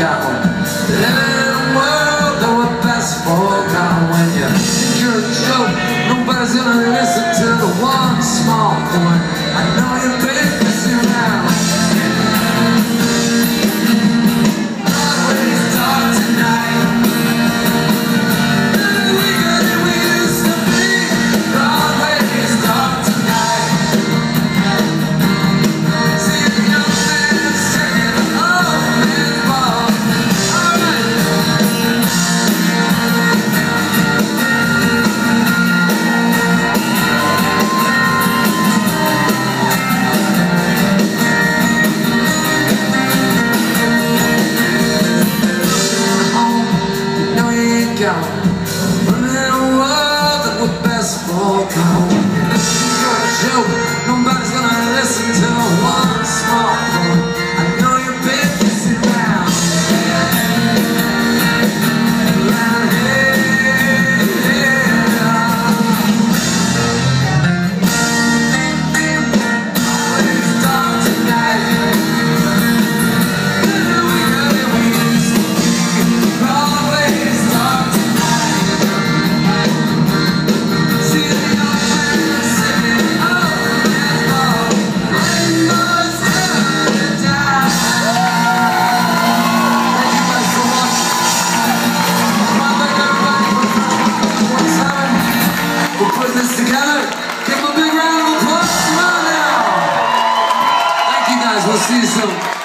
got one. Living in a world that we're best for. Now when you think you're a joke, nobody's gonna listen to the one small point. I know you've been messing around. Broadway's dark tonight. We got it, we used to be. Broadway's dark tonight. See the young man singing the old man's ball. Living in a world that we're best for. You're a joke, nobody's gonna listen to one small point. I know you've been messing around. Around here. Always dark tonight. We got it, we used to be. Always dark tonight. Together, give them a big round of applause. Come on now. Thank you guys. We'll see you soon.